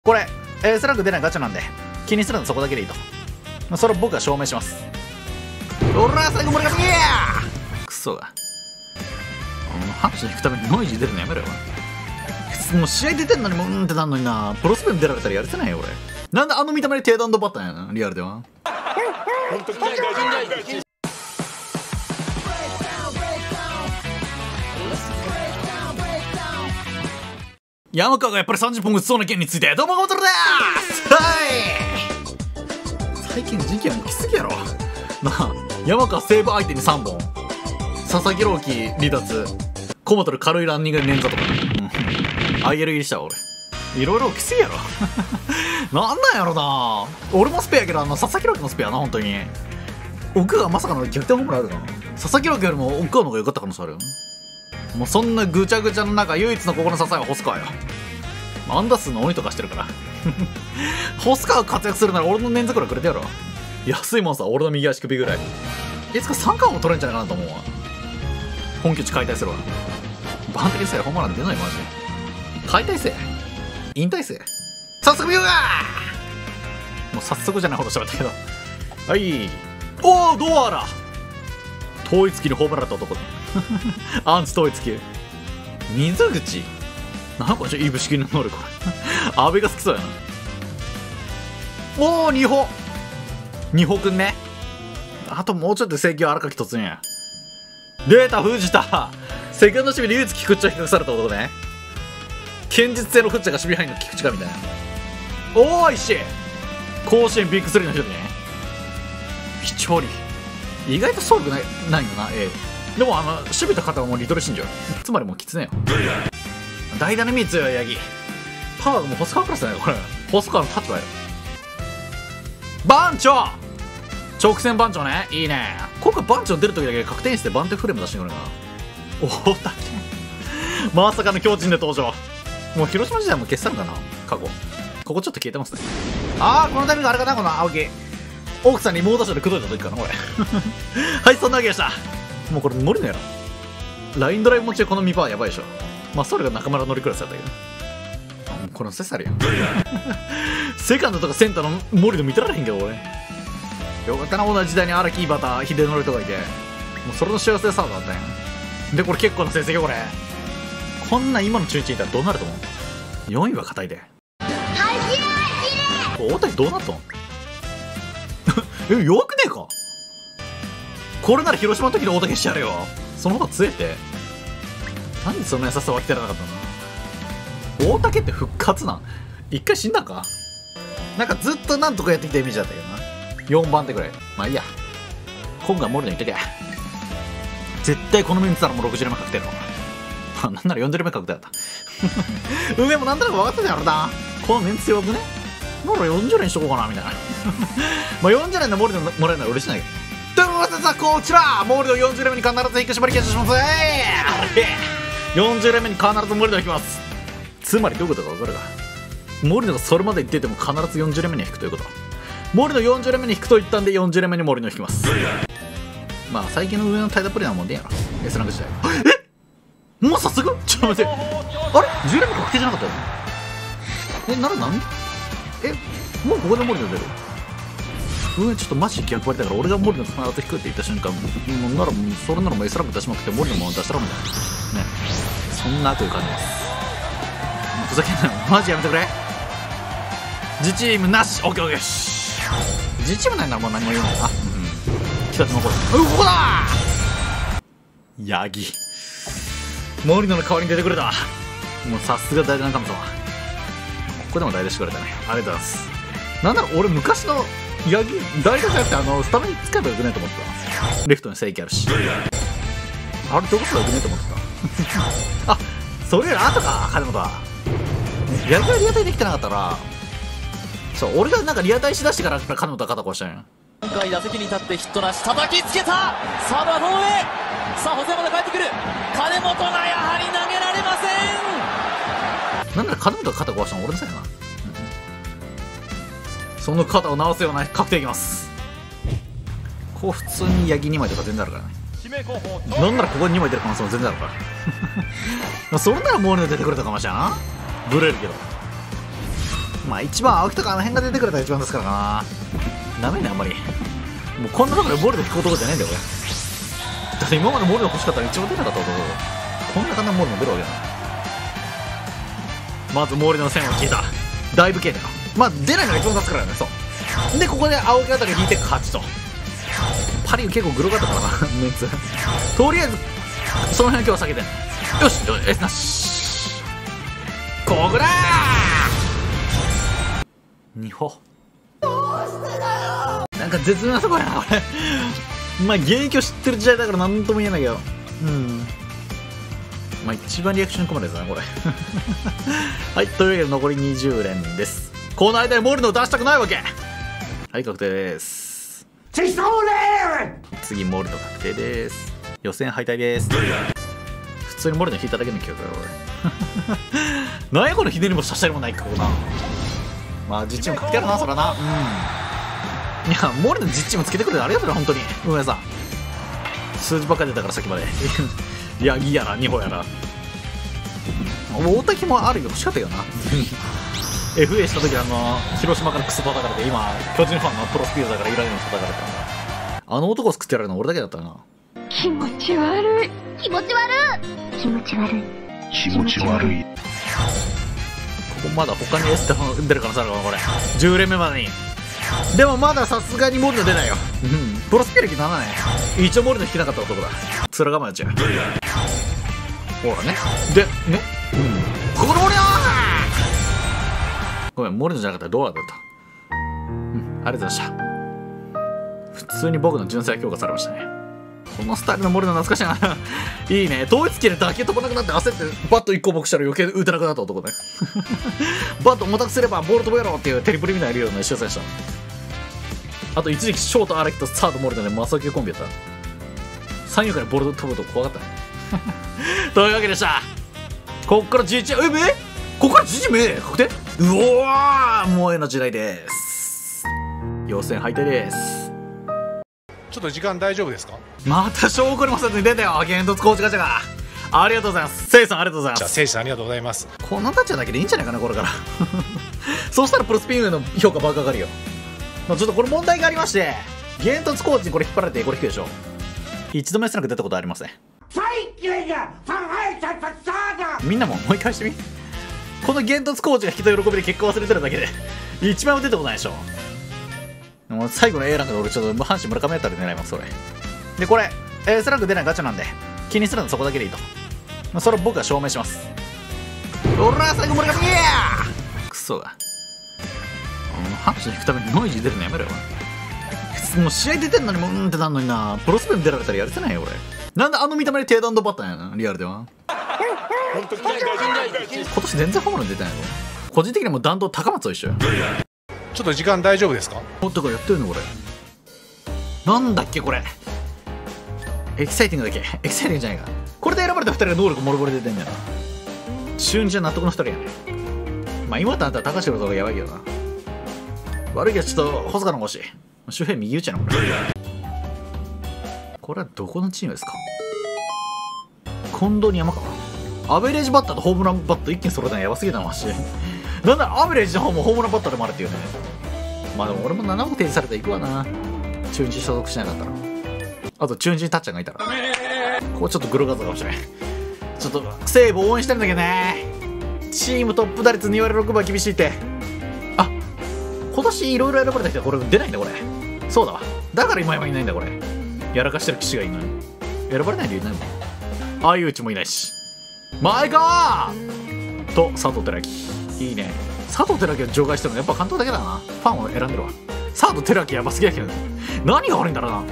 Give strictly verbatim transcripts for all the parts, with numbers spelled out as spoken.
これ エス ランク出ないガチャなんで気にするのそこだけでいいと、まあ、それを僕が証明します。おら最後盛り上がりクソがハンチに行くためにノイジー出るのやめろよ。もう試合出てんのにもううんってなんのにな。プロスペン出られたらやれてないよ俺。なんであの見た目で低弾ドバッタンやなリアルでは。山川がやっぱりさんじゅっぽん打ちそうな件についてどうもゴトルです。はい最近事件も来すぎやろなあ。山川セーブ相手にさんぼん、佐々木朗希離脱、コモトル軽いランニングで捻挫とか、うん、アイエル 入りしたわ俺。いろいろ来すぎやろなんなんやろな。俺もスペやけどあの佐々木朗希もスペやな。本当に奥がまさかの逆転ホームランあるな。佐々木朗希よりも奥川の方が良かった可能性あるよ。もうそんなぐちゃぐちゃの中唯一の心の支えは細川よ。アンダー数の鬼とかしてるから細川活躍するなら俺の捻挫くらいくれてやろ。安いもんさ俺の右足首ぐらい。いつか三冠も取れんじゃないかなと思うわ。本拠地解体するわ。バンテリせえホームラン出ないマジで。解体せえ引退せえ早速見ようが。もう早速じゃないほど喋ったけど。はいおおドアラ統一機にホームランだった男アンチ統一機水口なんかじゃいぶしきの能力これ阿部が好きそうやな。おお二歩二歩くんね。あともうちょっと請求荒垣突入や。データ藤田セカンド守備で唯一菊池を比較された男ね。堅実性の藤田が守備範囲の菊池かみたいな。おーいし甲子園ビッグスリーの人ね。飛距離意外とそうくないないよな。ええでもあの守備と肩はもうリトル信条つまりもうきつねよ。代打の意味強いヤギパワーがもう細川クラスだよこれ。細川の立場よ。番長直線番長ねいいね。今回番長出るときだけ確定して番手フレーム出してくるな。大竹まさかの強靭で登場。もう広島時代も消したのかな過去。ここちょっと消えてますね。ああこのタイミングあれかなこの青木奥さんに猛打賞で口説いた時かなこれはいそんなわけでした。もうこれ無理だよ。ラインドライブ持ちでこのミパワーやばいでしょ。まあそれが中村乗りクラスだったけどこのセサリやんセカンドとかセンターの森の見てられへんけど俺。よかったな同じ時代に荒木井端秀則とかいてもうそれの幸せでサードだったんや。でこれ結構な成績よこれ。こんな今の中日いたらどうなると思う。よんいは硬いで大谷どうなったのえ弱くねえかこれなら広島の時で大竹してやるよ。その方が強えってなんでそんな優しさ湧きてらなかったの。大竹って復活なん一回死んだかなんかずっとなんとかやってきたイメージだったけどな。よんばん手ぐらいまあいいや。今回森野に言っときゃ絶対このメンツならもうろくじゅう連目確定のなんならよんじゅう連目確定だった梅もなんとなく分かってたやろなこのメンツ弱くね。ならよんじゅう連にしとこうかなみたいなまあよんじゅう連で森野もらえるのは嬉しいんだけど。ということでさこちら森野よんじゅう連目に必ず引き締まり検証します。よんじゅう連目に必ず森野引きます。つまりどういうことか分かるか。森野がそれまで言ってても必ずよんじゅう連目に引くということ。森野よんじゅう連目に引くと言ったんでよんじゅう連目に森野引きます。まあ最近の上のタイダプレイなもんでやろ S ランク時代。えもう早速ちょっと待ってあれじゅう連目確定じゃなかったよえなら何えもうここで森野出る上ちょっとマジで逆張りだから俺が森野必ず引くって言った瞬間もうならそれならもう S ランク出しまくって森野も出したらみたいなねそんな悪意感じます。ふざけんなよマジやめてくれ。自チームなしオッケーオッケーし自チームないならもう何も言うのかな。うん北島これうここだヤギ森野の代わりに出てくれた。もうさすが代打の神様。ここでも代打してくれたねありがとうございます。なんだろう俺昔のヤギ代打じゃなくてあのスタメン使えばよくねと思ってた。レフトに正義あるしあれどこすらよくねと思ってたあそれより後か金本はヤギがリアタイできてなかったらそう俺がなんかリアタイしだしてから金本は肩壊したんや。 今回打席に立ってヒットなし叩きつけたサードはどの上さあ補正まで帰ってくる金本がやはり投げられません。 なんなら金本が肩壊したの俺のせいやな、うん、その肩を直すような確定いきます。こう普通にヤギにまいとか全然あるからね。なんならここににまい出る可能性も全然あるからそれならもうね出てくれたかもしれんな。ブレるけどまあ一番青木とかあの辺が出てくれたら一番ですからな。ダメねあんまり。もうこんなところでボルド引く男じゃないんだよ俺。だって今までボルド欲しかったら一番出なかった男。こんな簡単にボルド出るわけだ。まずモーリの線を聞いた。だいぶ消えたよ。まあ出ないのが一番勝つからね。そうでここで青木あたり引いて勝ちと。パリ結構グロかったからなメンツ。とりあえずその辺今日は避けてん。よしよしえなしこぐらーにほなんか絶妙なとこやな俺まあ現役を知ってる時代だから何とも言えないけど、うんまあ一番リアクションに込まれるやつだなこれはいというわけで残りにじゅう連です。この間にモルノを出したくないわけ。はい確定です。次モルノ確定です。予選敗退です。普通にモルノ引いただけの記憶だよ俺何やこのひねりもさしたりもないかこな。まあ実地も確定あるなそらな。うんいやモルノ実地もつけてくれてありがとうよ本当に運営さん。数字ばっかり出たからさっきまでいやいいやなにほやな。大滝もあるよ欲しかったよなエフエー した時あの広島からクソ叩かれて今巨人ファンのプロスピードだからイライラに叩かれたんだ。あの男を救ってやられるの俺だけだったな。 気持ち悪い気持ち悪い気持ち悪い気持ち悪い。 ここまだ他に S って出る可能性あるかなこれじゅう連目までに。でもまださすがにモルノ出ないようんプロスピ歴ななねん一応モルノ引けなかった男だ。面構えちゃうほらねでねうんここのモルノごめんモルノじゃなかったらドアだったうんありがとうございました。普通に僕の純正が強化されましたね。このスタイルのモルノ懐かしいないいね統一機で打球飛ばなくなって焦ってバットいっこ僕したら余計打てなくなった男ねバット重たくすればボール飛ぶやろっていうテリプリみたいな理論の一緒でした。あと一時期ショート荒木とサードモルノでマサキコンビやった。三遊間にボール飛ぶと怖かったというわけでした。こっからじいちえめここからじいちめ確定うおーもうえの時代です。予選敗退です。 ちょっと時間大丈夫ですか？ また証拠にもせずに出たよ煙突コーチガチャが。ありがとうございます。せいさんありがとうございます。 じゃあせいさんありがとうございます。 こんなタッチだけでいいんじゃないかなこれからそうしたらプロスピングの評価爆上がるよ。ちょっとこれ問題がありまして煙突コーチにこれ引っ張られてこれ引くでしょ。一度目すらく出たことありません。みんなも思い返してみ。この煙突コーチが引きと喜びで結果忘れてるだけで一枚も出たことないでしょ。もう最後の A ランクで俺ちょっと阪神村上やったら狙いますそれで。これ S ランク出ないガチャなんで気にするのそこだけでいいと、まあ、それを僕が証明します。おら最後村上やクソが阪神引くためにノイジー出るのやめろよ。もう試合出てんのにもううんってなんのにな。プロスペン出られたらやれてないよ俺。なんであの見た目で低弾道バッターやなリアルでは今年全然ホームラン出てないの。個人的にはもう弾道高松と一緒よ。 ちょっと時間大丈夫ですか？ おっとかやってるのこれなんだっけこれエキサイティングだっけエキサイティングじゃないか。これで選ばれたふたりが能力もろもろ出てんだよな。中日は納得のふたりやね。まあ今となったら高城とかやばいけどな。悪いけどちょっと細川の欲しい。周平右打ちやなこれ。これはどこのチームですか？近藤に山川アベレージバッターとホームランバッター一気に揃えたのやばすぎたなマジでなんだアベレージの方もホームランバッターでもあるっていうね。まあでも俺もななこ提示されたら行くわな中日所属しなかったら。あと中日にタッちゃんがいたらここちょっとグロ画像かもしれない。ちょっと西武応援してるんだけどね。チームトップ打率に割ろくば厳しいって。あ今年いろいろ選ばれた人はこれ出ないんだこれ。そうだわだから今山いないんだこれ。やらかしてる騎士がいない選ばれない理由ないもん。ああいううちもいないし前かーと佐藤輝明いいね。佐藤輝明を除外してるのやっぱ関東だけだな。ファンを選んでるわ。佐藤輝明やばすぎだけど何が悪いんだろうな。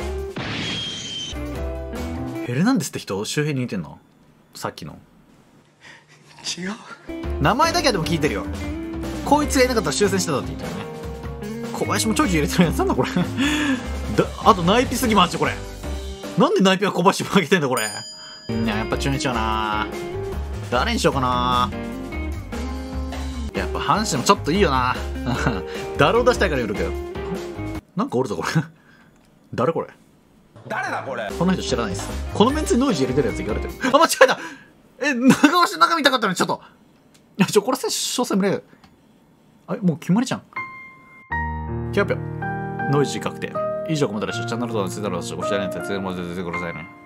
ヘルナンデスって人周平に似てんのさっきの違う名前だけはでも聞いてるよ。こいつがいなかったら終戦してたって言ったよね。小林も長期入れてるやつなんだこれだあとナイピすぎマジこれ。なんでナイピは小林も上げてんだこれ。いややっぱ中日はな誰にしようかな。やっぱ阪神もちょっといいよな誰を出したいから言うけどなんかおるぞこれ誰これ誰だこれ。 この人知らないです。このメンツにノイジー入れてるやつ言われてる。あ間違えた。え長押しの中見たかったのにちょっといやちょこれ選手詳細見れる。 あれもう決まりじゃん。キャピョノイジー確定。以上コメントでした。チャンネル登録、ツイッターのご視聴ありがとうございます。ぜひご覧くださいね。